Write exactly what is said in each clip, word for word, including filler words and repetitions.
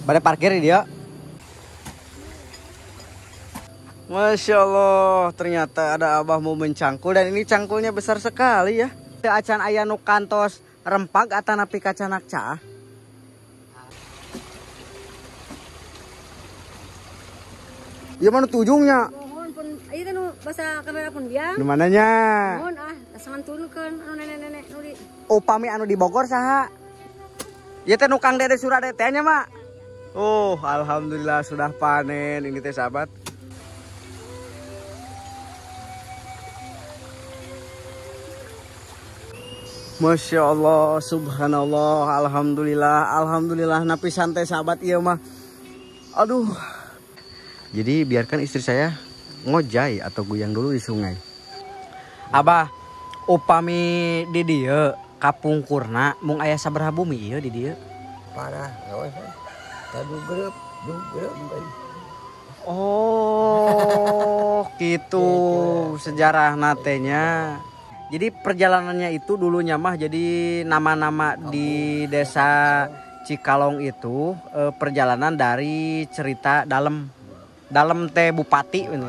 Pada parkir dia. Masya Allah, ternyata ada abah mau mencangkul dan ini cangkulnya besar sekali ya. Acan aya nu kantos rempag atau napi kacanak cah. Ya mana tujungnya? Mohon pun, itu nu bahasa kamera pun dia. Di mananya? Mohon ah, asangan turunkan anu nenek-nenek nu di. Upami anu di Bogor saha? Ya teh nu Kang Dede Suradete nya, Mak. Oh, alhamdulillah sudah panen ini teh sahabat. Masya Allah, subhanallah, alhamdulillah, alhamdulillah, napi santai sahabat iya mah. Aduh. Jadi biarkan istri saya ngojay atau goyang dulu di sungai. Abah, upami di dieu kapungkurna mung aya sabaraha bumi ieu di dieu? Parah, gawe. Tadu grep, du grep. Oh, gitu sejarah natenya. Jadi perjalanannya itu dulunya mah jadi nama-nama di desa Cikalong itu eh, perjalanan dari cerita dalam dalam teh bupati ini.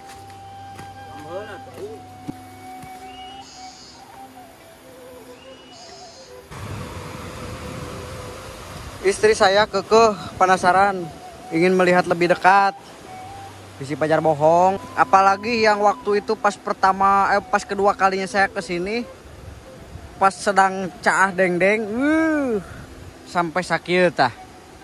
Istri saya kekeh penasaran ingin melihat lebih dekat. Bisi pajar bohong, apalagi yang waktu itu pas pertama, eh, pas kedua kalinya saya kesini, pas sedang caah deng-deng, uh, sampai sakit tah.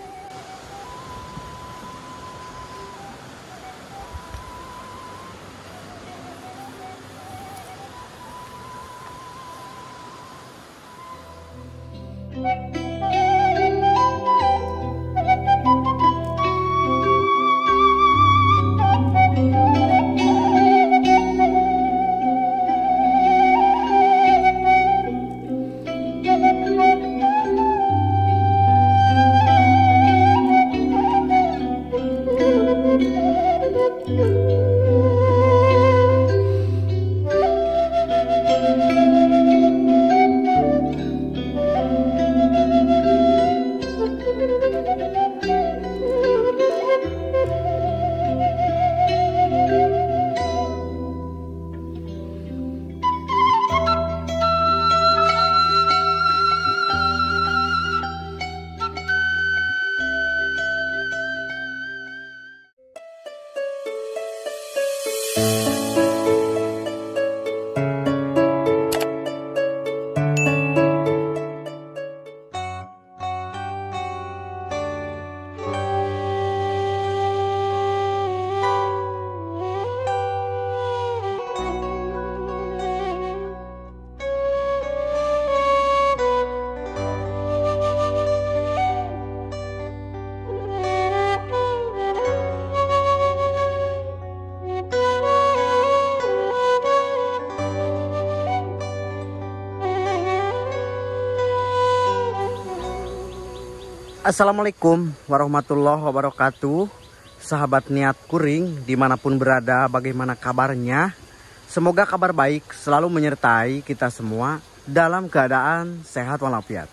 Assalamualaikum warahmatullahi wabarakatuh. Sahabat niat kuring dimanapun berada, bagaimana kabarnya? Semoga kabar baik selalu menyertai kita semua dalam keadaan sehat walafiat.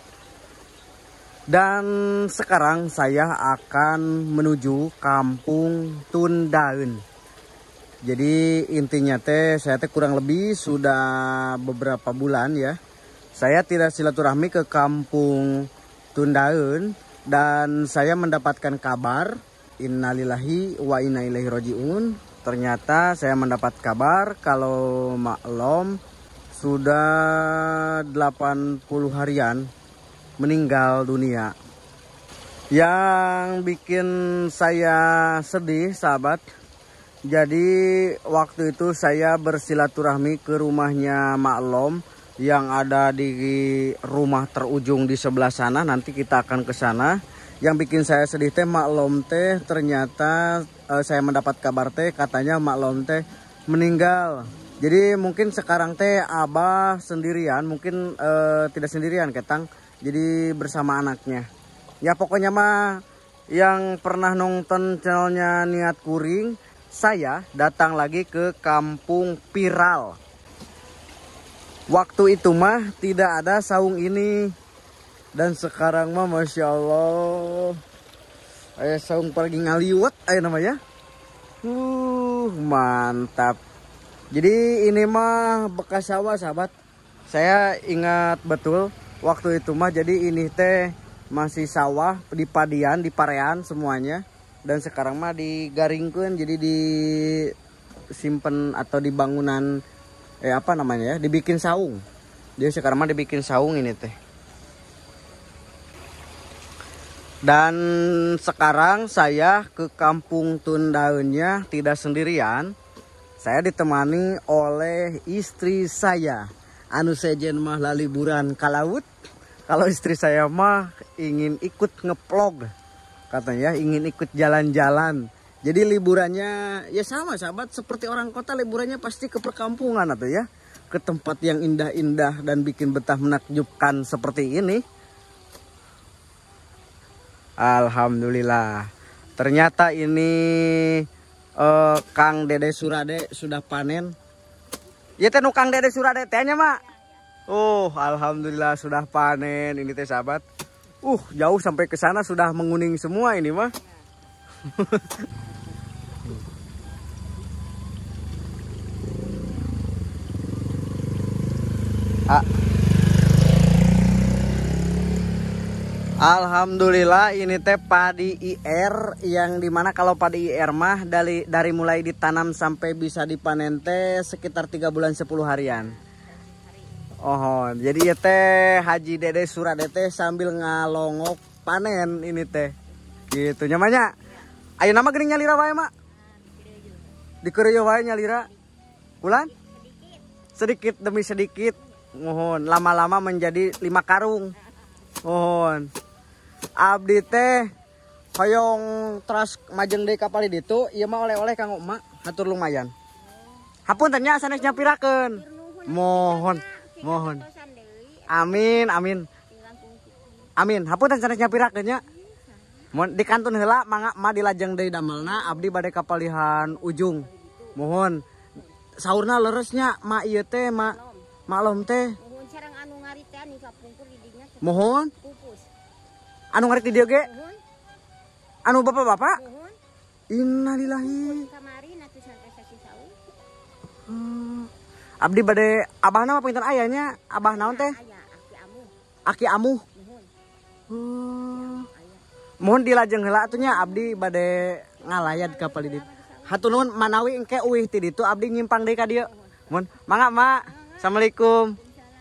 Dan sekarang saya akan menuju kampung Tundaeun. Jadi intinya teh saya teh kurang lebih sudah beberapa bulan ya, saya tidak silaturahmi ke kampung Tundaeun. Dan saya mendapatkan kabar, innalillahi wa inna ilaihi rajiun. Ternyata saya mendapat kabar kalau maklum sudah delapan puluh harian meninggal dunia. Yang bikin saya sedih sahabat, jadi waktu itu saya bersilaturahmi ke rumahnya maklum yang ada di rumah terujung di sebelah sana. Nanti kita akan ke sana. Yang bikin saya sedih teh maklum teh ternyata eh, saya mendapat kabar teh katanya maklum teh meninggal. Jadi mungkin sekarang teh abah sendirian, mungkin eh, tidak sendirian ketang, jadi bersama anaknya. Ya pokoknya mah yang pernah nonton channelnya Niat Kuring, saya datang lagi ke kampung Piral. Waktu itu mah tidak ada saung ini. Dan sekarang mah Masya Allah Aya saung pergi ngaliwat aya namanya. Uh, mantap. Jadi ini mah bekas sawah sahabat. Saya ingat betul waktu itu mah jadi ini teh masih sawah di padian, di parean semuanya. Dan sekarang mah digaringkeun jadi disimpen atau di bangunan eh apa namanya ya, dibikin saung. Jadi sekarang mah dibikin saung ini teh. Dan sekarang saya ke kampung Tundaunnya tidak sendirian. Saya ditemani oleh istri saya. Anu sejen mah liburan ka laut. Kalau istri saya mah ingin ikut ngeplog. Katanya ingin ikut jalan-jalan. Jadi liburannya ya sama sahabat. Seperti orang kota liburannya pasti ke perkampungan atau ya. Ke tempat yang indah-indah dan bikin betah menakjubkan seperti ini. Alhamdulillah. Ternyata ini uh, Kang Dede Surade sudah panen. Ya teh nu Kang Dede Surade tehnya mak. Oh, alhamdulillah sudah panen ini teh sahabat. Uh, jauh sampai ke sana sudah menguning semua ini mah. ah. Alhamdulillah ini teh padi I R yang dimana kalau padi I R mah dari dari mulai ditanam sampai bisa dipanen teh sekitar tiga bulan sepuluh harian. Oh, jadi ya teh Haji Dede Surade teh sambil ngalongok panen ini teh. Gitu nyamanya. Ayo nama geuning nyalira wae mak. Dikeureuy wae nyalira. Ulan? Sedikit demi sedikit. Mohon lama-lama menjadi lima karung. Mohon. Abdi teh hoyong teras majeng deui kapal ditu ieu mah oleh-oleh kanggo emak hatur lumayan. Hapunten nya sanes nyapirakeun. Mohon, mohon. Amin, amin. Amin. Hapunten sanes nyapirakeun nya. Mohon dikantun heula mangga emak dilajeng deui damelna abdi bade kapalihan ujung. Mohon. Saurna leresnya mak ieu teh mak maklum teh. Mohon sareng anu ngarit teh anu kapungkur di dinya. Mohon. Pupus. Anu ngarit di dieu ge? Mohon. Anu bapak-bapak? Mohon. Innalillahi. Kamari atuh sampai sasi saung. Hmm. Abdi bade abahna mah pinten ayahnya? Abah naon teh? Aya aki amu. Aki amuh. Mohon. Hmm. Mohon dilajeng heula atuh nya abdi bade ngalayad ka palidit. Hatur nuhun manawi engke uwih ti ditu abdi nyimpang deui ka dieu. Mohon. Mangga mak. Assalamualaikum.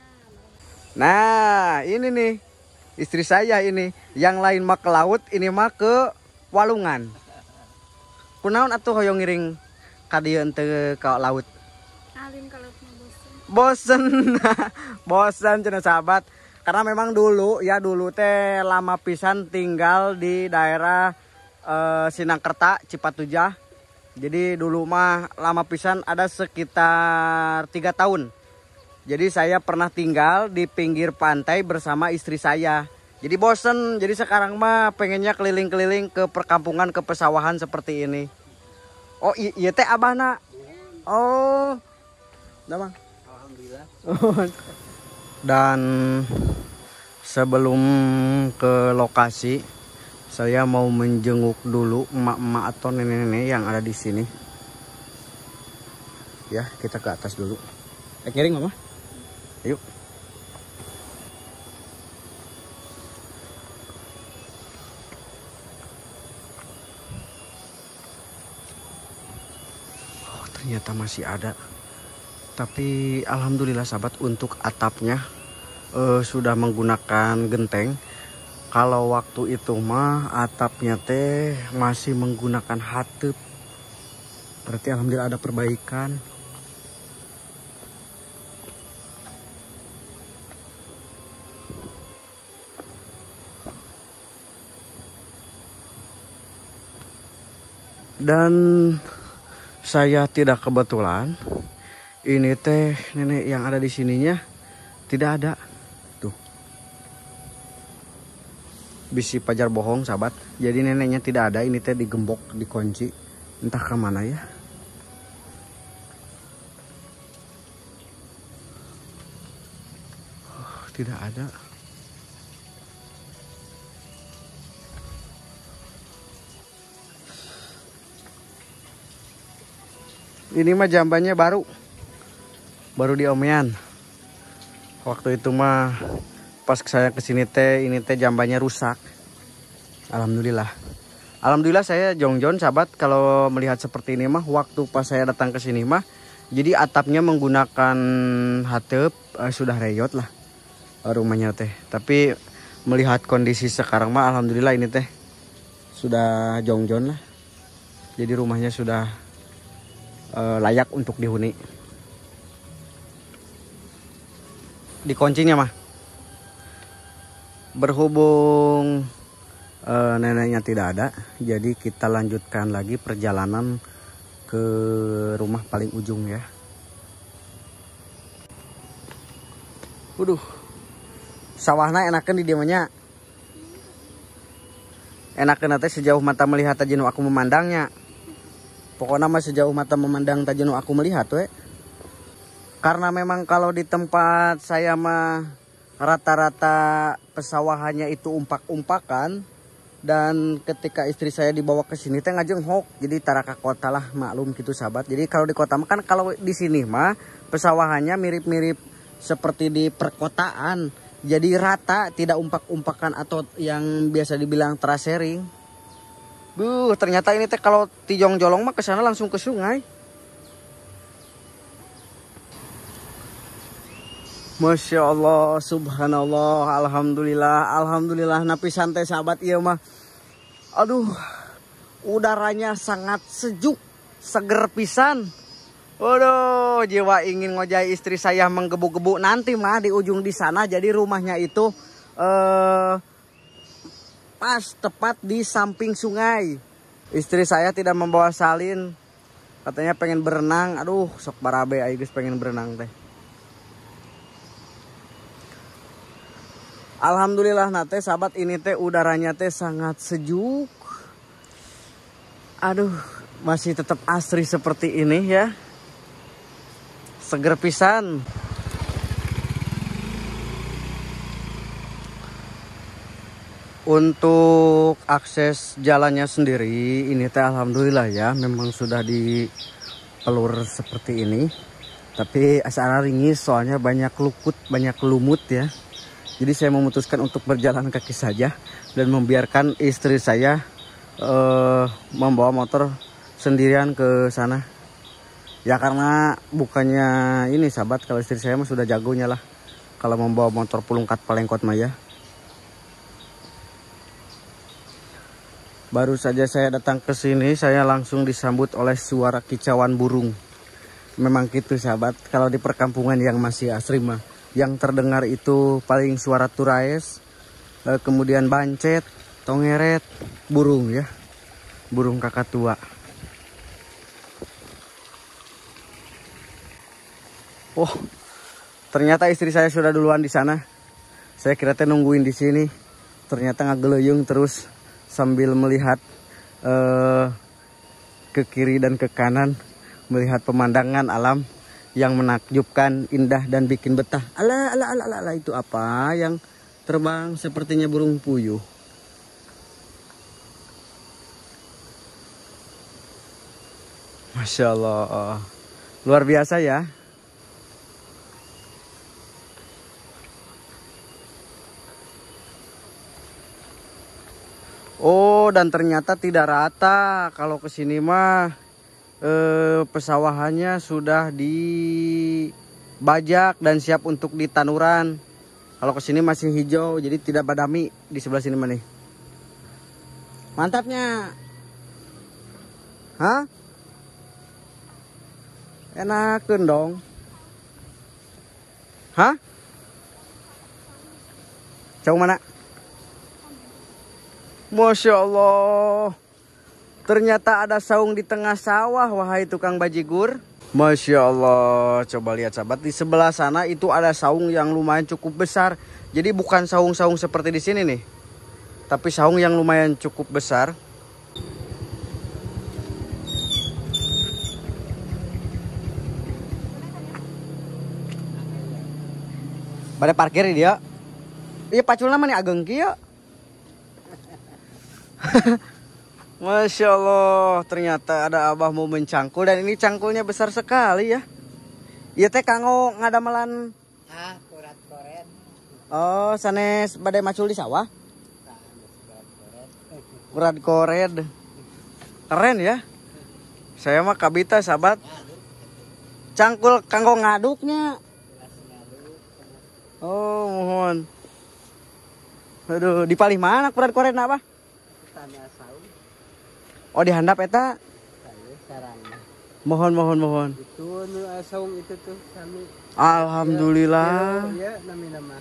Nah, ini nih istri saya ini. Yang lain mah ke laut, ini mah ke walungan. Kunaon atuh hoyong ngiring ka dieu teu ka laut? Alin kalau bosen. Bosen. Bosen cenah sahabat. Karena memang dulu ya dulu teh lama pisan tinggal di daerah eh, Sinangkerta, Cipatujah. Jadi dulu mah lama pisan ada sekitar tiga tahun. Jadi saya pernah tinggal di pinggir pantai bersama istri saya. Jadi bosen, jadi sekarang mah pengennya keliling-keliling ke perkampungan, ke pesawahan seperti ini. Oh iya teh abahna. Oh. Udah bang. Alhamdulillah. Dan sebelum ke lokasi, saya mau menjenguk dulu emak-emak atau nenek-nenek yang ada di sini. Ya, kita ke atas dulu. Eh, ngiring mama? Yuk. Oh, ternyata masih ada. Tapi alhamdulillah sahabat untuk atapnya eh, sudah menggunakan genteng. Kalau waktu itu mah atapnya teh masih menggunakan hateup. Berarti alhamdulillah ada perbaikan. Dan saya tidak kebetulan ini teh nenek yang ada di sininya tidak ada. Tuh. Bisi pajar bohong sahabat. Jadi neneknya tidak ada, ini teh digembok, dikunci. Entah ke mana ya. Oh, tidak ada. Ini mah jambannya baru. Baru diomean. Waktu itu mah pas saya kesini teh, ini teh jambannya rusak. Alhamdulillah. Alhamdulillah saya jongjon sahabat kalau melihat seperti ini mah. Waktu pas saya datang ke sini mah, jadi atapnya menggunakan hateup, eh, sudah reyot lah rumahnya teh. Tapi melihat kondisi sekarang mah alhamdulillah ini teh sudah jongjon lah. Jadi rumahnya sudah eh, layak untuk dihuni. Dikuncinya mah. Berhubung Uh, neneknya tidak ada, jadi kita lanjutkan lagi perjalanan ke rumah paling ujung ya. Waduh, sawahnya enakan di diamanya. Enakan nanti sejauh mata melihat aja nu aku memandangnya. Pokoknya mah sejauh mata memandang aja nu aku melihat we. Karena memang kalau di tempat saya mah rata-rata pesawahannya itu umpak-umpakan. Dan ketika istri saya dibawa ke sini teh ngajenghok, jadi taraka kota lah, maklum gitu sahabat. Jadi kalau di kota mah kan, kalau di sini mah pesawahannya mirip-mirip seperti di perkotaan. Jadi rata, tidak umpak-umpakan atau yang biasa dibilang terasering. Buh, ternyata ini teh kalau tijong jolong mah ke sana langsung ke sungai. Masya Allah, subhanallah, alhamdulillah, alhamdulillah. Napi santai sahabat iya mah. Aduh, udaranya sangat sejuk, seger pisan. Waduh, jiwa ingin ngojai istri saya menggebu-gebu nanti mah di ujung di sana. Jadi rumahnya itu eh, pas tepat di samping sungai. Istri saya tidak membawa salin, katanya pengen berenang. Aduh, sok barabe aing geus pengen berenang teh. Alhamdulillah nate sahabat, ini teh udaranya teh sangat sejuk. Aduh, masih tetap asri seperti ini ya. Seger pisan. Untuk akses jalannya sendiri ini teh alhamdulillah ya, memang sudah dipelur seperti ini. Tapi asal ringis soalnya banyak lukut, banyak lumut ya. Jadi saya memutuskan untuk berjalan kaki saja dan membiarkan istri saya uh, membawa motor sendirian ke sana. Ya karena bukannya ini sahabat, kalau istri saya mah sudah jagonya lah kalau membawa motor pulungkat palengkot maya. Baru saja saya datang ke sini, saya langsung disambut oleh suara kicauan burung. Memang gitu sahabat, kalau di perkampungan yang masih asri mah, yang terdengar itu paling suara turaes, kemudian bancet, tongeret, burung ya, burung kakatua. Oh, ternyata istri saya sudah duluan di sana. Saya kira teh nungguin di sini, ternyata ngageleyung terus sambil melihat eh, ke kiri dan ke kanan, melihat pemandangan alam yang menakjubkan, indah dan bikin betah. Ala ala ala ala, ala itu apa yang terbang sepertinya burung puyuh. Masya Allah, luar biasa ya. Oh, dan ternyata tidak rata. Kalau kesini mah Eh, pesawahannya sudah dibajak dan siap untuk ditanuran. Kalau kesini masih hijau, jadi tidak badami di sebelah sini mana. Mantapnya, hah? Enakeun dong, hah? Jauh mana? Masya Allah. Ternyata ada saung di tengah sawah, wahai tukang bajigur. Masya Allah, coba lihat sahabat, di sebelah sana itu ada saung yang lumayan cukup besar. Jadi bukan saung-saung seperti di sini nih, tapi saung yang lumayan cukup besar. Pada parkir dia. Iya paculna mah nih ageng kieu. Masya Allah, ternyata ada abah mau mencangkul dan ini cangkulnya besar sekali ya. Iya teh kanggo ngadamelan. Ah, kurat koret. Oh, sanes badai macul di sawah. Kurat koret. Kurat kored. Keren ya. Saya mah kabita sahabat. Cangkul kanggo ngaduknya. Oh, mohon. Aduh, di palih mana kurat kored apa? Tanah saung. Oh, dihandap eta. Saya sarana. Mohon mohon mohon. Itu nu saung itu tuh kami. Alhamdulillah. Ya, nami nama.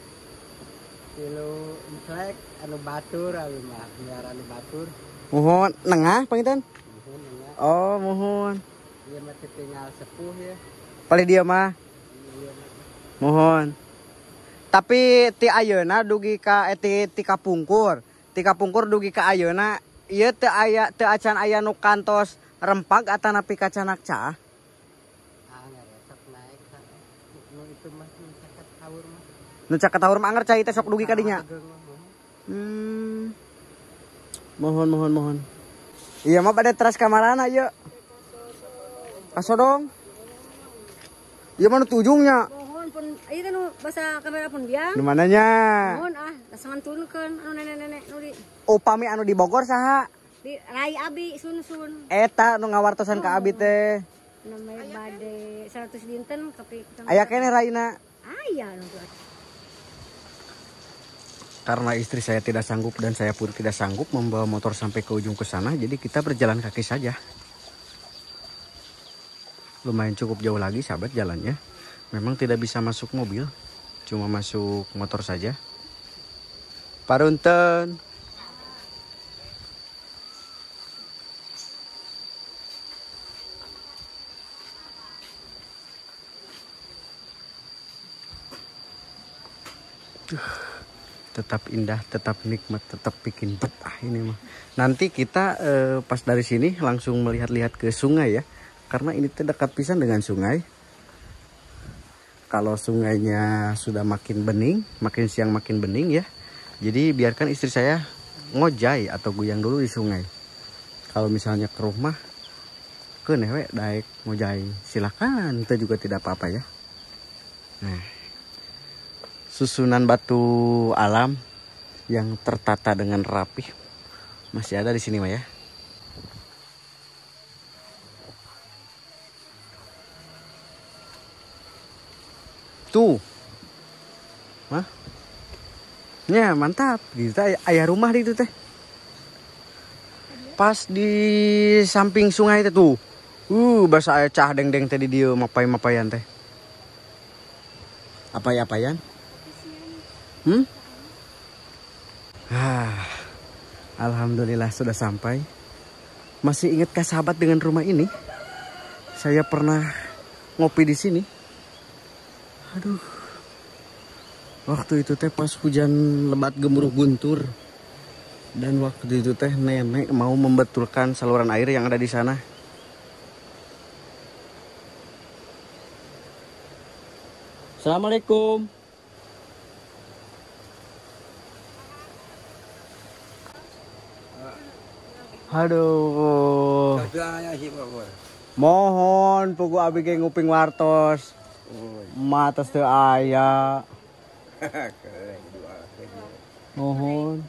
Kilo implek anu batur abi mah, biar anu batur. Mohon nengah pangitan. Mohon ya. Oh, mohon. Dia mah tinggal sepuh ya. Palih dia mah. Iya mah. Mohon. Tapi ti ayeuna dugi ka eh, ti ti kapungkur. Ti kapungkur dugi ka ayeuna ieu teu aya teu acan aya nu kantos rempag atanapi kacanak cah. Ah, ngeresok naik ka. Nu itu mah nu caket haur mah. Nu caket haur mah anger cai teh sok dugi ka dinya. Ageng mah, mohon. Hmm. Mohon mohon mohon. Iya mah bade teras kamarana ieu. Kasodong. Ieu mah nu tujungnya. Mohon pun ieu nu basa kamera pun biang. Di mananya? Mohon ah, dasangan turunkeun anu nenek-nenek nu di Upami anu di Bogor saha? di rai abi sun-sun. Eta nu ngawartosan ka abi teh. Namanya bade seratus dinten tapi Aya keneh raina. aya nu tuh. Karena istri saya tidak sanggup dan saya pun tidak sanggup membawa motor sampai ke ujung ke sana, jadi kita berjalan kaki saja. Lumayan cukup jauh lagi sahabat jalannya. Memang tidak bisa masuk mobil, cuma masuk motor saja. Parunten. Tetap indah, tetap nikmat, tetap bikin betah ini mah. Nanti kita eh, pas dari sini langsung melihat-lihat ke sungai ya. Karena ini terdekat pisan dengan sungai. Kalau sungainya sudah makin bening, makin siang makin bening ya. Jadi biarkan istri saya ngojay atau guyang dulu di sungai. Kalau misalnya ke rumah, ke newe daek ngojay, silakan, itu juga tidak apa-apa ya. Nah, susunan batu alam yang tertata dengan rapi masih ada di sini mah ya. Tuh. Hah? Ya, mantap. Gitu ayah rumah di itu teh. Pas di samping sungai itu tuh. Uh, bahasa aya cah deng-deng tadi dia mapai-mapayan teh. Apa-apayan? Hmm? Ah, alhamdulillah sudah sampai. Masih ingatkah sahabat dengan rumah ini? Saya pernah ngopi di sini. Aduh. Waktu itu teh pas hujan lebat gemuruh guntur. Dan waktu itu teh nenek mau membetulkan saluran air yang ada di sana. Assalamualaikum. Aduh. Mohon pugu abi ge nguping wartos. Matos teu aya. Mohon.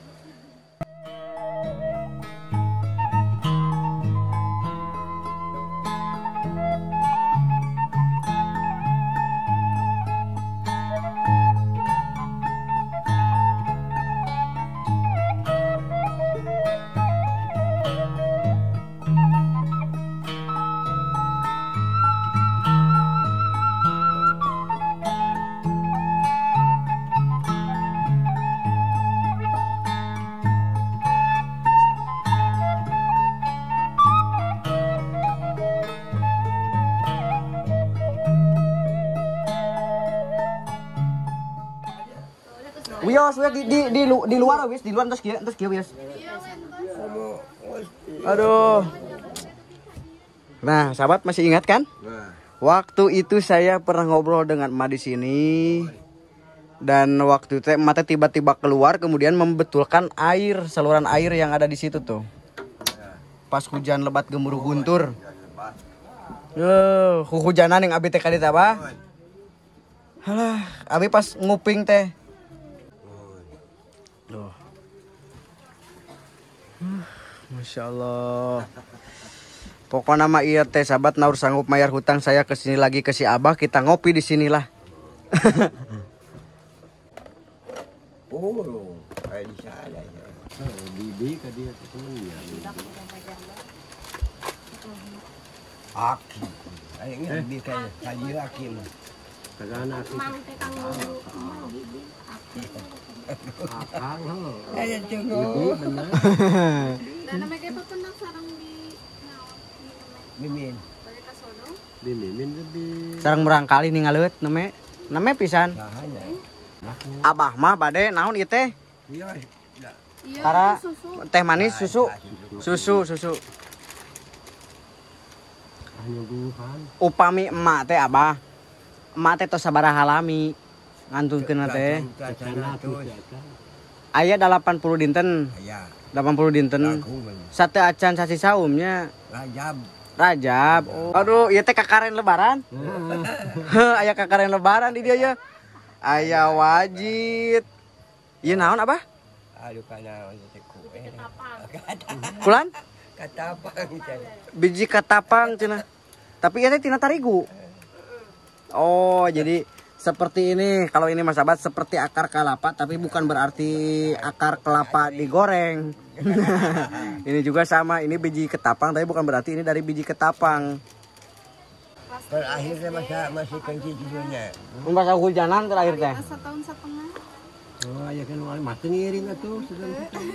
Wios, wios di, di, di, lu- di luar wis, di luar terus kieu, terus kieu wios. Aduh. Nah, sahabat masih ingat kan? Waktu itu saya pernah ngobrol dengan emak di sini. Dan waktu itu emak tiba-tiba keluar kemudian membetulkan air, saluran air yang ada di situ tuh. pas hujan lebat gemuruh guntur. Eh, hujanan yang abi teh kali teh bah. Halah, abi pas nguping teh. Loh. Uh, Masya Allah. Pokoknya mah iya teh sahabat naur sanggup mayar hutang saya ke sini lagi ke si Abah, kita ngopi di sinilah. Oh, kayak di sana ya. Oh, bibi ke dia temennya. Aki. Akhirnya bibi kayak kaji aki mah. Kagana aki. Mang teh kang ngulu, mang bibi aki. Akang ho. Aya Bibi bener. Dan namanya kayak pepenang sarang di naon. Mimin. Bagi kasono. Mimin lebih. Sareng merangkali ningaleut name. Name pisan. Sahanya. Abah mah bade naon ieu teh? Iya. Iya, Tara susu. teh manis susu. Susu susu. Nyuguhan. Upami emak teh Abah. Emak teh tos sabaraha lami ngantunkeun teh. Aya delapan puluh dinten. Aya. delapan puluh dinten. Sate acan sasi saumnya. Rajab. Rajab. Oh. Aduh, ieu teh kakaren lebaran. Heuh, aya kakaren lebaran di dia ya. Aya wajib. Ieu naon Abah? Aduh kana teh kue. Kulan? Katapang cenah. Biji katapang cenah. Tapi ieu teh tina tarigu. Oh, jadi seperti ini. Kalau ini Mas Sahabat seperti akar kelapa, tapi bukan berarti akar kelapa digoreng. Ini juga sama, ini biji ketapang, tapi bukan berarti ini dari biji ketapang. Terakhirnya masa masih kenci judulnya. Masa hujanan terakhir teh. Setahun setengah. Oh, ya kan mati ngiring atuh sedang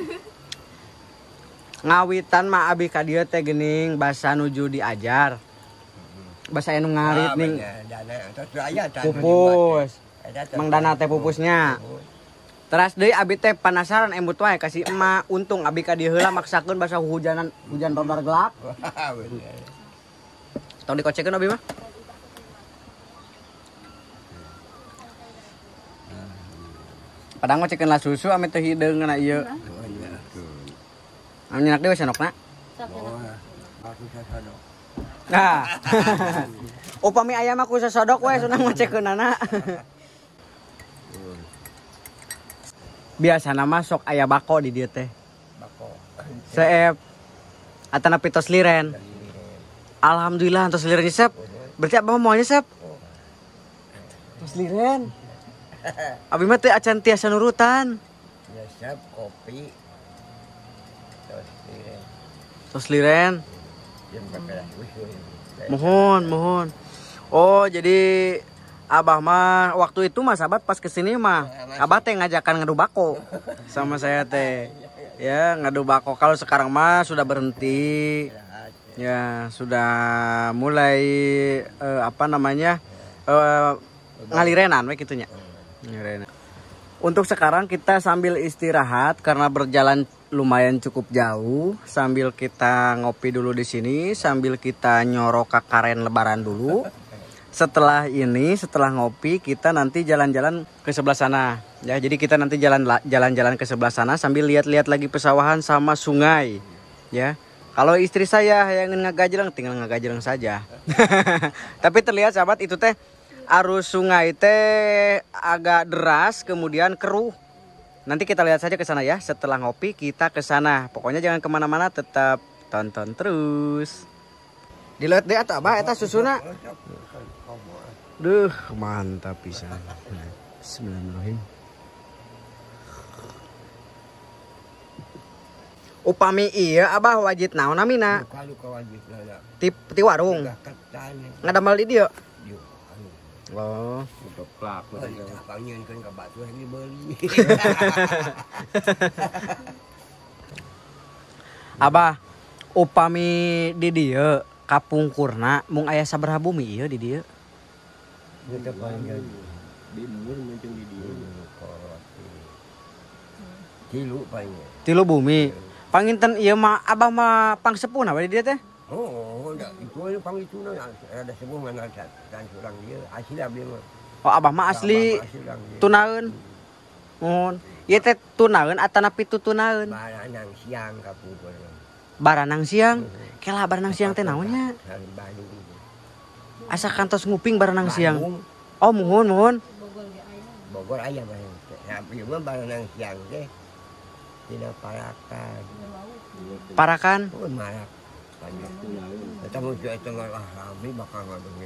Ngawitan mah abi ka dieu teh geuning basa nuju diajar. Basa anu ngarit ning pupus. Mang Dana teh pupusnya. Teras deui abi teh penasaran embut wae kasih emak. Untung abi ka dieu heula maksakeun basa hujanan hujan rodar gelap. Tong dikocekeun abi mah. Padahal ngocekeun lah susu ame teh hideung na ieu. Anu nyenak deui sanokna. Nah. Upami aya mah ku sasodok we sunang ngocekeunana. Biasana mah sok aya bako di dieu teh. Bako. Seep atana pitos liren. Alhamdulillah tos liren nyesep. Berarti abah mau nyesep. Tos liren. Abi mah teh acan tiasa nurutan. Nyesep kopi. Tos liren. Mohon, mohon. Oh, jadi Abah mah waktu itu mah sahabat pas kesini mah Abah teh ngajakan ngadu bako sama saya teh. Ya, ngadu bako. Kalau sekarang mah sudah berhenti. Ya, sudah mulai uh, apa namanya? Uh, ngalirenan we kitu nya. Ngalirenan. Untuk sekarang kita sambil istirahat karena berjalan lumayan cukup jauh, sambil kita ngopi dulu di sini, sambil kita nyorok kakaren lebaran dulu. Setelah ini, setelah ngopi, kita nanti jalan-jalan ke sebelah sana. Ya, jadi kita nanti jalan jalan-jalan ke sebelah sana sambil lihat-lihat lagi pesawahan sama sungai. Ya. Kalau istri saya yang ngagajeleng tinggal ngagajeleng saja. Tapi terlihat sahabat itu teh arus sungai teh agak deras kemudian keruh. Nanti kita lihat saja ke sana ya. Setelah ngopi kita ke sana. Pokoknya jangan kemana-mana, tetap tonton terus. Dilihat deh atau apa? Eta susuna. Duh, mantap pisan. Bismillahirrahmanirrahim. Upami iya abah wajib naon namina? Ti ti warung. Ngadamel di dieu. Oh, untuk pelaku panggil kan ke batu ini beli. Abah, upami di dieu kapungkurna mung aya sabaraha bumi ieu di dieu? Kita panggil di nur macam di dieu. Tilu panggil. Tilu bumi. Panginten ieu mah abah mah pangsepuhna we di dieu teh? Oh, enggak. Itu aja panggil itu ada sebuah mana dan kurang dia asli abdi mah. Oh, abah mah asli tunaeun. Mohon. Ieu teh tunaeun atanapi tutunaeun. Baranang siang kapungkur. Baranang siang. Kela baranang siang teh naonnya? Hari Bandung. Asa kantos nguping baranang siang. Bandung, Oh, muhun muhun. Bogor ge aya. Bogor aya barang. Nah, ieu mah baranang siang teh tina Parakan. Parakan. Oh, marak. Kita mau jual tengah lah rame bakal ngadengin.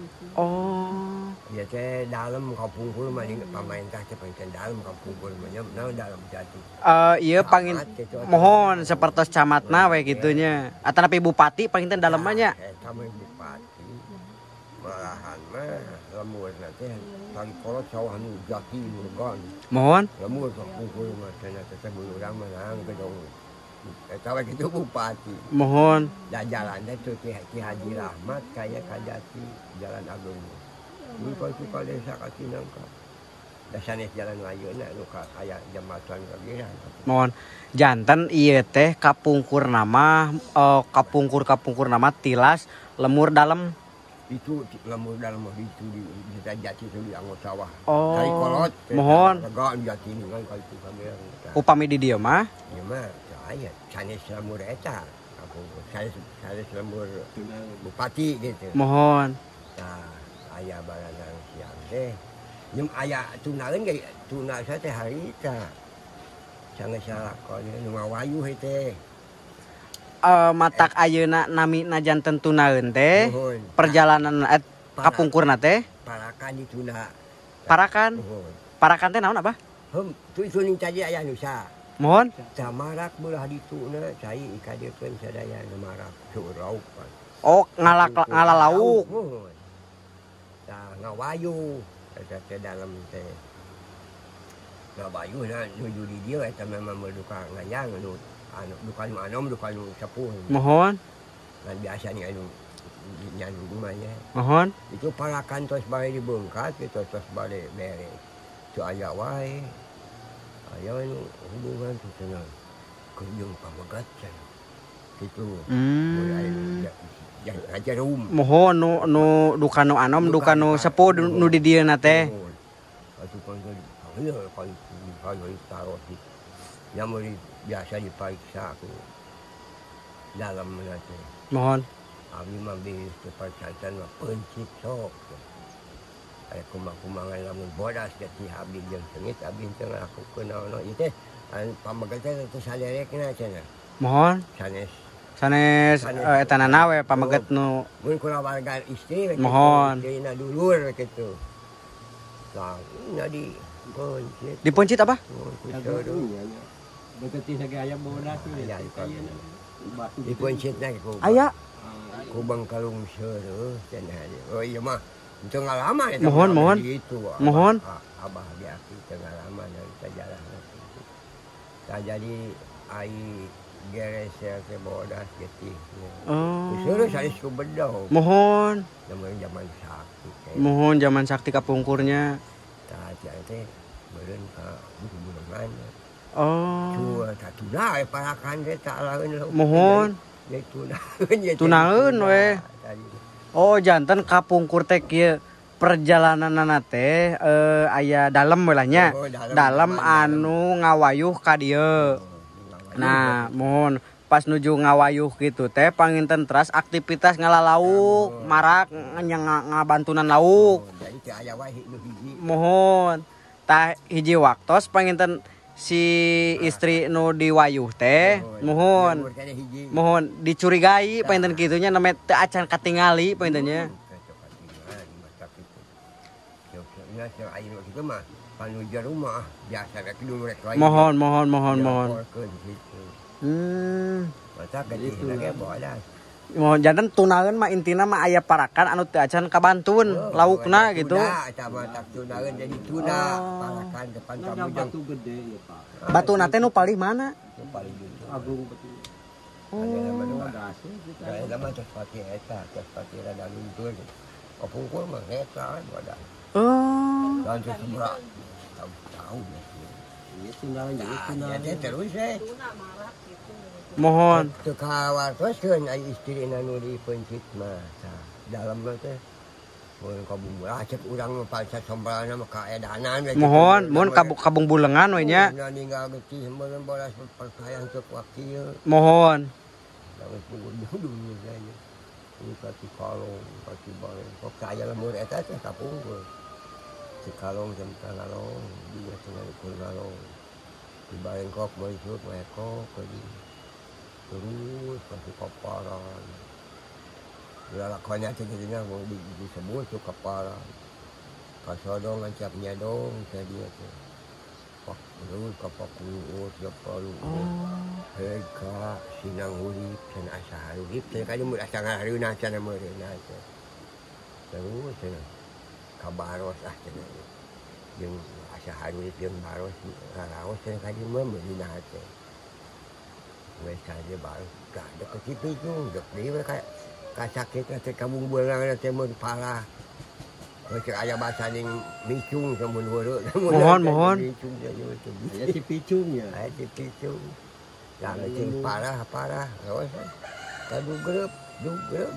Oh. Ya teh dalam kapungkur mah ini pemerintah teh pancen dalam kapungkur mah nah dalam jati. Eh iya pangin mohon sepertos camatna we gitunya. Atanapi bupati pangin teh dalemnya. Eta mah bupati. Malahan mah lemurna teh tali kolot sawah nu jati murgan. Mohon. Lemur kapungkur mah ternyata teh bulurang mah nang gedong. Eta we kitu bupati. Mohon. Da jalan teh tuh Ki Haji Rahmat kaya ka Jati Jalan Agung. Ini kalau suka desa kasih nangka. Dasarnya jalan ayeuna nu ka aya jembatan kagiran. Mohon. Janten ieu teh kapungkur nama uh, kapungkur-kapungkur nama tilas lemur dalam. Itu lemur dalam itu di desa Jati itu di anggot sawah. Oh. Dari kolot. Mohon. Tegaan Jati ini kan kalau itu kamera. Upami di dieu mah. Ieu mah aya sanes lemur eta. Kapungkur sanes sanes lemur bupati gitu. Mohon. Nah, aya baranang siang teh. Nyem aya tunaeun ge tuna saya teh harita. Sange salakon nu ngawayu he teh. Uh, matak ayeuna nami najanten tunaeun teh. Perjalanan eh, kapungkurna teh. Parakan di tuna. Parakan. Mohon. Parakan teh naon apa? Hem, tu suning tadi aya nu sa. Mohon. Samarak belah di tuna cai ikadekeun sadaya nu marak surau. Oh, ngalak ngalalauk. Mohon. Tah ngawayu eta teh dalam teh. Ngawayu na nuju di dieu eta memang berduka ngayang nu anu duka nu anom duka nu sepuh. Mohon. Ngan biasanya anu nyan rumahnya. Mohon. Itu parakan tos bare dibengkat itu tos bare beres. Tu aya wae. Aya anu hubungan tu cenah. Kunjung pamegat can. Kitu. Hmm. Yang aja rum. Mohon nu nu duka nu anom duka nu sepuh nu di dieu na teh. Atuh kan ieu kan kalau taruh di yang biasa diperiksa aku dalam nanti. Mohon. Abi mah bis kepercayaan mah pencit sok. Aya kumang-kumangan lamun bodas jadi abdi jeung sengit abdi teu ngalakukeun naon ieu teh pamegat teh teu saderekna cenah. Mohon. Sanes Sanes uh, eta nana we pamegat nu mun kulawarga istri mohon. Istrina dulur kitu. Lah, nya di pencit. Dipencit apa? Deketi sage aya bodas we. Dipencitna ku. Aya. Ku bangkalung seueuh cenah. Oh iya mah teu ngalaman eta. Mohon, mohon. Gitu. Mohon. Abah dia teu ngalaman dari sejarah. Tah jadi ai gereser ke bodas getih. Oh. Seueuh sanes ku bedo. Mohon. Zaman zaman sakti. Mohon zaman sakti kapungkurnya. Tah teh beureun ka bulan. Oh. Cua tak tuna eh parakan teh tak laeun. Mohon. Ya tunaeun ya. Tunaeun we. Oh, janten kapungkur teh kieu perjalananna teh eh aya dalem we lah nya. Oh, dalem, Dalem dalem. anu ngawayuh ka dieu. Nah, mohon pas nuju ngawayuh gitu teh panginten teras aktivitas ngalalauk, marak nya ngabantunan lauk. Jadi teh aya wae nu hiji. Mohon. Tah hiji waktos panginten si istri nu diwayuh teh mohon. Mohon dicurigai panginten kitunya name teu acan katingali pangintennya. Ya sing aya kitu mah panuju rumah biasa rek dulu rek wae. Mohon, mohon, mohon, mohon. Hmm. Hmm. Masa gadis lagi bodas. Mohon janten tunaeun mah intina mah aya parakan anu teu acan kabantun laukna gitu. Tuna, sama tak tunaeun jadi tuna, parakan depan kamu jeung Batu gede ya Pak. Batuna teh nu palih mana? nu paling gitu. Agung betul. Ada nama nu Dasi kita. Kayak nama tos pati eta, tos pati rada luntur. Kapungkur mah eta bodas. Oh. Dan sebelah tahu ya. Ieu tunangan jadi Ya tunangan. teh terus eh. Mohon. Teu kawartoskeun ai istrina nu dipencit mah. Dalam mah teh mun kabung ah cek urang mah palsa sombalana mah kaedanan we. Mohon, mohon kabung kabung bulengan we nya. Na ninggal getih meureun bodas perkayaan teu wakil. Mohon. Sampai punggung dulu saya. Ini kaki kalong, kaki bareng. Kok kaya lemur eta teh kapungkur. Si kalong jam kalong, dia tengah ikut kalong. Di bareng kok mau ikut mereka kali. Terus kasih kaparan. Lalakonnya cengkirnya mau disebut tuh kaparan. Kasodong ancapnya dong saya dia tuh. Pak terus kapak kuut ya palu. Hei kak sinang urip sana asa urip saya kali mau asa ngaharuna sana meureuna teh. Terus sana kabaros ah sana. Jeung asa urip jeung baros ngaraos sana kali mah meureuna teh. Wes saja baru gak ada kecipicung dek deui ka ka sakit teh kabung beurang teh mun parah. Wes aya bahasa ning micung samun weureu. Mohon mohon. Aya cipicung ya. Aya cipicung. Lah cing parah parah. Terus kadu greup, dug greup.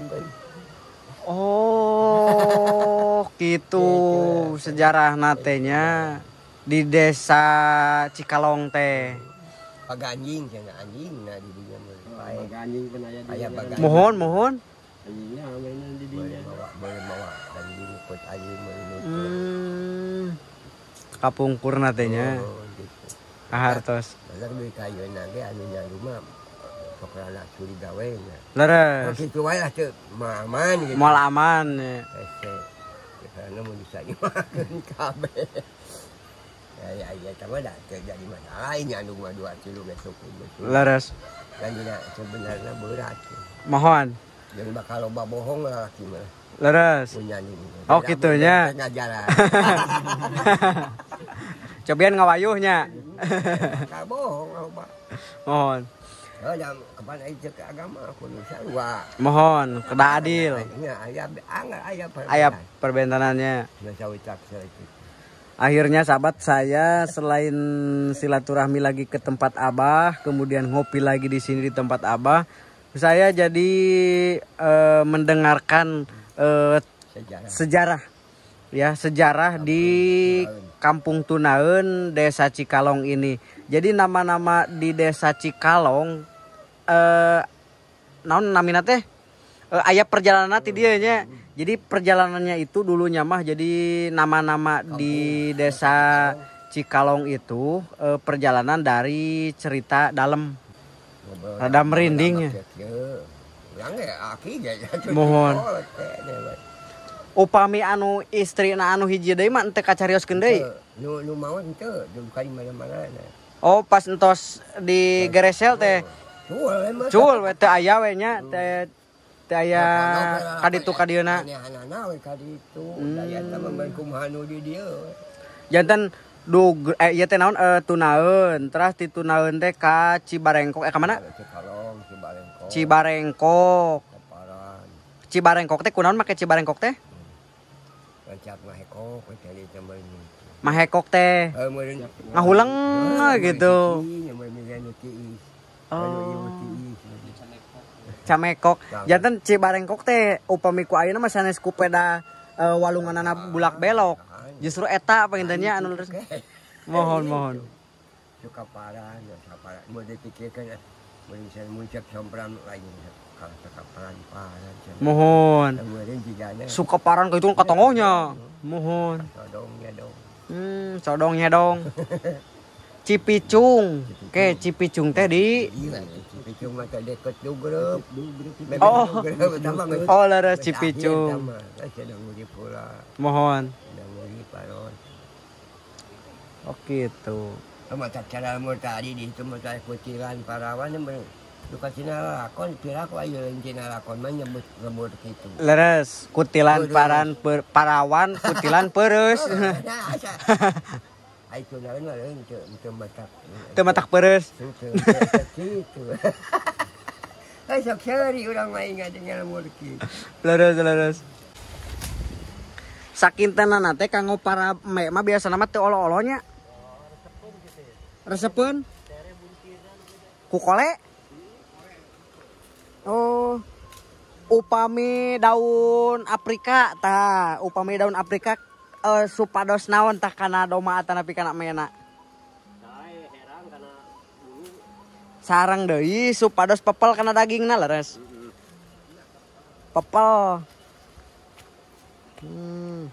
Oh, gitu sejarah natenya di desa Cikalong teh. Paganjing cenah anjing na di dinya mah. Baga anjing pun aya di. Aya baga. Mohon mohon. Anjingnya mainan di dinya. Bawa boleh bawa anjing ikut anjing meunut. Hmm. Kapungkur natenya. Oh, gitu. Kahartos. Badak deui kayeuna ge anu nya rumah pokokna curi gawe nya. Leres. Kitu wae lah teu aman gitu. Moal aman. Ese. Karena mau bisa dimakan kabeh. Ya ya ya tambah dah terjadi masalah ini anu mah dua kilo besok. Leres. Dan juga sebenarnya berat. Mohon. Yang bakal loba bohong lah laki mah. Leres. Punya nih. Oh kitunya. Ngajaran. Cobian ngawayuhnya. Ka bohong loba. Mohon. Oh jam kapan aja ke agama aku nusa wa. Mohon kedah adil. Ya aya anggar aya Aya perbentanannya. Nasa ucap selektif. Akhirnya sahabat saya selain silaturahmi lagi ke tempat Abah, kemudian ngopi lagi di sini di tempat Abah, saya jadi eh, mendengarkan eh, Sejarah. sejarah ya sejarah di Kampung Tunaeun Desa Cikalong ini. Jadi nama-nama di Desa Cikalong eh naon namina teh eh, aya perjalanan ti dieu nya. Jadi perjalanannya itu dulunya mah jadi nama-nama di Desa Cikalong itu eh, perjalanan dari cerita dalam. Rada merinding ya. Mohon. Upami anu istrina anu hiji deui mah teu kacarioskeun deui. Nu nu mawan teu, nu kali mana-mana. Oh pas entos di Geresel teh. Cuul emang. Cuul we teu aya we nya teh teu aya kaditu kadieuna. Aneh-aneh we kaditu. Daya sama main kumaha nu di dieu. Janten dug eh ieu teh naon eh, Tunaeun, terus di Tunaeun teh ka Cibarengkok eh ka mana? Cikalong, Cibarengkok. Cibarengkok. Kaparan. Cibarengkok teh kunaon make Cibarengkok teh? Kancap mahekok, cari teman. Mahekok teh Eh meureun ngahulang gitu. Oh. Camekok. Janten Cibarengkok teh upami ku ayeuna mah sanes ku peda uh, walunganana bulak belok. Justru eta pengintennya anu lurus. Mohon mohon. Suka parah, ya parah. Mau dipikirkan meureun muncak sompram lagi. Kalau kaparan parah. Mohon. Meureun jigana. Suka paran ka itu katongohnya. Mohon. Sodongnya dong. Hmm, sodongnya dong. Cipicung. Ke Cipicung teh di Iya, Cipicung mah teh deket Dugreup. Oh. Oh, leres Cipicung. Sedang urip pula. Mohon. Sedang urip paron. Oh gitu. Sama cara mur tadi di itu mah saya kutilan parawan duka cina lakon pira ku ayeuna cina lakon mah nyebut lembur kitu. Leres kutilan paran per, parawan kutilan pereus. Nah, asa. Ai tunaeun mah leuing teu teu matak. Teu matak pereus. Teu kitu. Ai sok seuri urang mah ingat dengan lembur kitu. Leres leres. Sakintenana teh kanggo para me mah biasana mah teu olo-olonya. Resepeun. Ku kole. Oh, upami daun aprika tah, upami daun aprika uh, supados naon tah kana doma atana pi kana mena. Sarang deui supados pepel kana dagingna leres. Pepel. Hmm.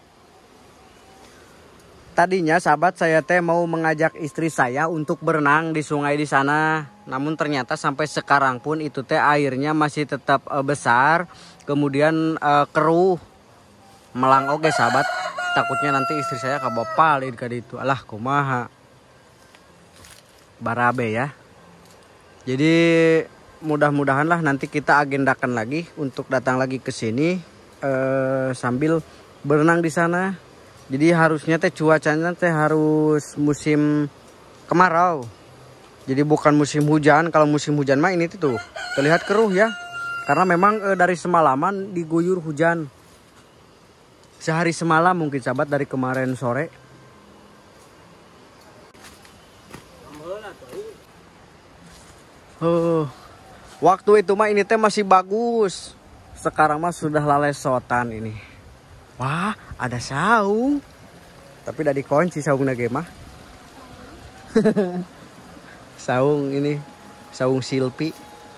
Tadinya sahabat saya teh mau mengajak istri saya untuk berenang di sungai di sana. Namun ternyata sampai sekarang pun itu teh airnya masih tetap uh, besar. Kemudian uh, keruh. Melang oge sahabat. Takutnya nanti istri saya kabopalin ka ditu. Alah kumaha. Barabe ya. Jadi mudah-mudahan lah nanti kita agendakan lagi untuk datang lagi ke sini eh, sambil berenang di sana. Jadi harusnya teh cuacanya teh harus musim kemarau. Jadi bukan musim hujan. Kalau musim hujan mah ini tuh terlihat keruh ya. Karena memang eh, dari semalaman diguyur hujan. Sehari semalam mungkin sahabat dari kemarin sore. Uh, waktu itu mah ini teh masih bagus. Sekarang mah sudah lalesotan ini. Wah, ada saung. Tapi udah dikunci saung nage mah. Saung ini, saung silpi.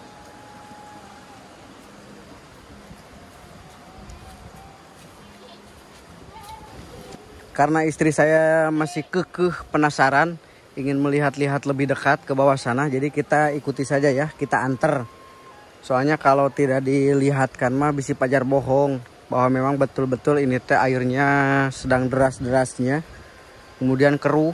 Karena istri saya masih kekeh penasaran. Ingin melihat-lihat lebih dekat ke bawah sana. Jadi kita ikuti saja ya. Kita anter. Soalnya kalau tidak dilihatkan mah bisa pajar bohong. Bahwa memang betul-betul ini teh airnya sedang deras-derasnya. Kemudian keruh.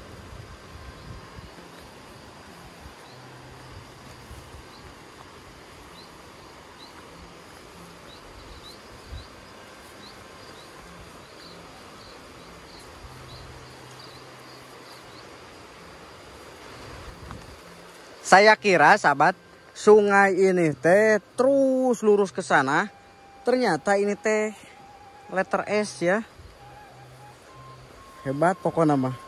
Saya kira sahabat sungai ini teh terus lurus ke sana. Ternyata ini teh letter S ya. Hebat pokoknya mah.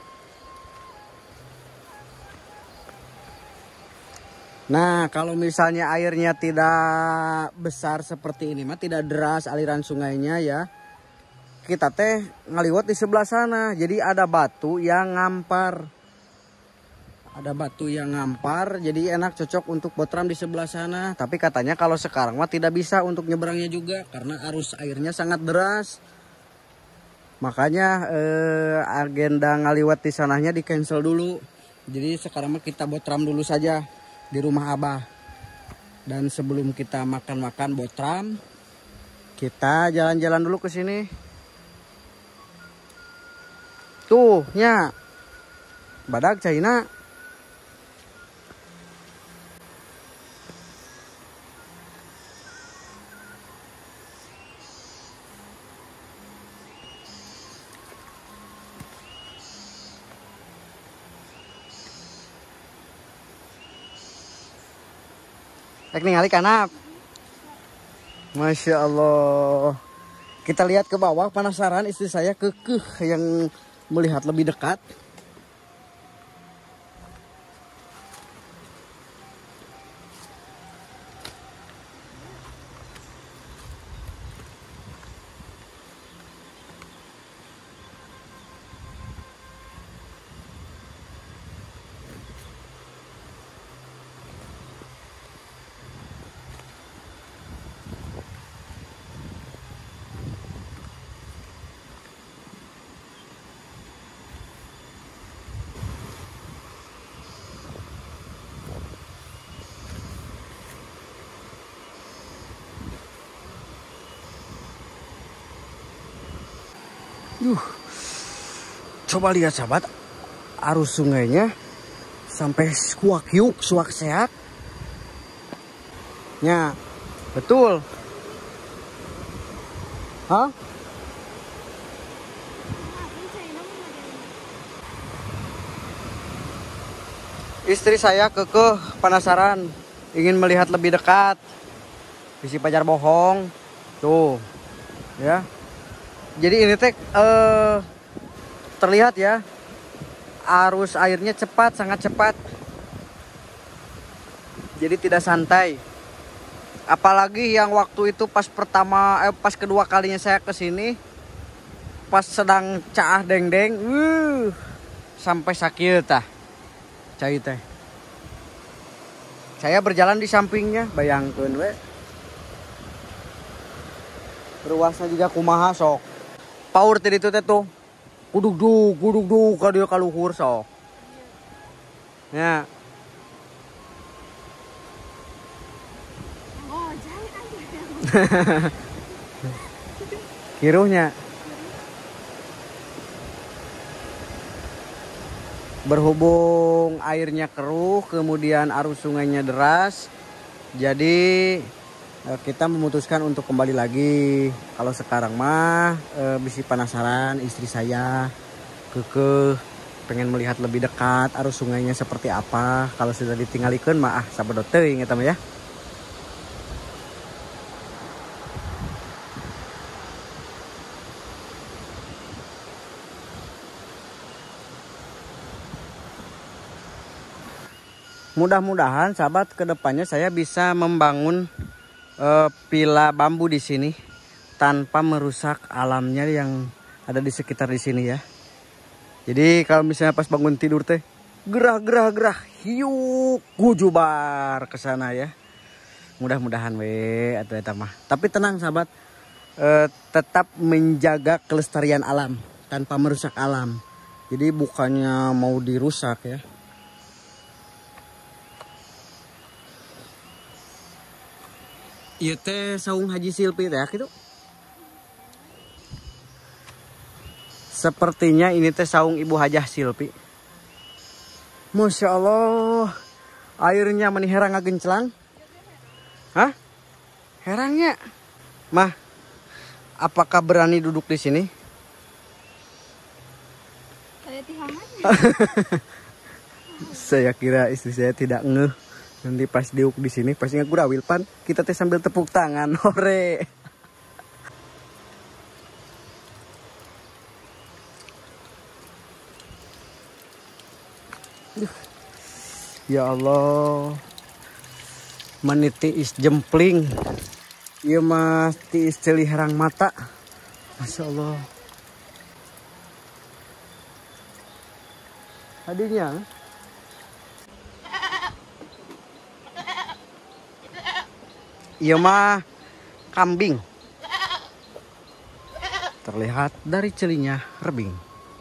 Nah kalau misalnya airnya tidak besar seperti ini mah, tidak deras aliran sungainya ya. Kita teh ngaliwat di sebelah sana. Jadi ada batu yang ngampar. Ada batu yang ngampar, jadi enak cocok untuk botram di sebelah sana. Tapi katanya kalau sekarang mah tidak bisa untuk nyeberangnya juga karena arus airnya sangat deras. Makanya eh, agenda ngaliwat di sananya di cancel dulu. Jadi sekarang mah kita botram dulu saja di rumah Abah. Dan sebelum kita makan-makan botram, kita jalan-jalan dulu ke sini. Tuh, nya badak China. Rek ningali kanap. Masya Allah. Kita lihat ke bawah, penasaran istri saya kekeh yang melihat lebih dekat. Yuh, coba lihat sahabat, arus sungainya sampai skuak yuk, suak seak. Ya, betul. Hah? Istri saya kekeh penasaran, ingin melihat lebih dekat. Bisi pajar bohong, tuh, ya. Jadi ini teh eh, terlihat ya, arus airnya cepat, sangat cepat. Jadi tidak santai. Apalagi yang waktu itu pas pertama, eh, pas kedua kalinya saya kesini, pas sedang caah deng-deng, uh, sampai sakit tah, cai teh. Saya berjalan di sampingnya, bayangkeun we. Ruasna juga kumaha sok. Power tadi itu teh tuh. Kuduk duk, kuduk duk ka dieu kaluhur sok. Ya. Oh, jahit aja. Kiruhnya. Berhubung airnya keruh, kemudian arus sungainya deras, jadi eh, kita memutuskan untuk kembali lagi. Kalau sekarang mah eh, bisi penasaran istri saya kekeh pengen melihat lebih dekat arus sungainya seperti apa. Kalau sudah ditinggalikeun mah ah sabedot teuing eta mah ya. Mudah-mudahan sahabat kedepannya saya bisa membangun uh, pila bambu di sini tanpa merusak alamnya yang ada di sekitar di sini ya. Jadi kalau misalnya pas bangun tidur teh gerah gerah gerah hiuk gujubar ke sana ya. Mudah-mudahan we atau eta mah. Tapi tenang sahabat, uh, tetap menjaga kelestarian alam tanpa merusak alam. Jadi bukannya mau dirusak ya. Iya teh saung Haji Silpi teh gitu. Sepertinya ini teh saung Ibu Hajah Silpi. Masya Allah, airnya meni herang ngagencelang. Hah? Herangnya? Mah, apakah berani duduk di sini? Saya tihangan. Saya kira istri saya tidak ngeh. Nanti pas diuk di sini pasti ngagurawil pan. Kita teh sambil tepuk tangan, hore. Ya Allah. Meniti is jempling. Ieu mah tiis ceuli herang mata. Masya Allah. Hadinya. Iya mah kambing. Terlihat dari celinya rebing.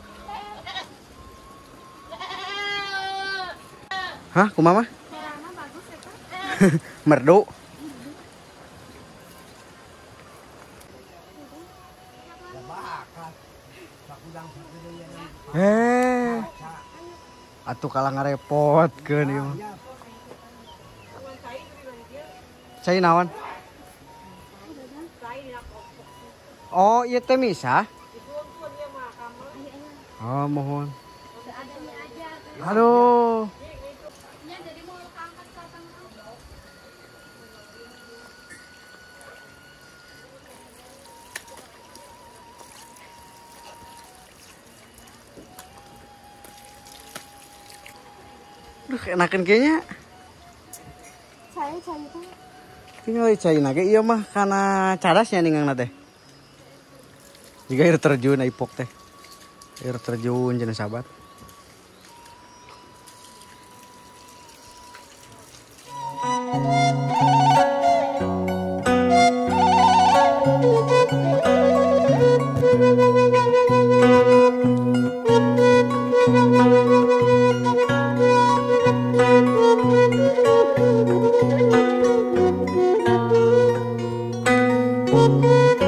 Hah, kumaha mah? Herangna bagus ya, Pak. Merdu. Eh. Atuh kalah ngarepotkeun ieu. Cai naon? Oh, iya teh misa. Oh, mohon. Aduh. Duh, enakan kayaknya. Saya cai itu. Tinggal cai nage iya mah karena carasnya ningang teh. Jika air terjun ipok teh. Air terjun jenis sahabat. Thank you.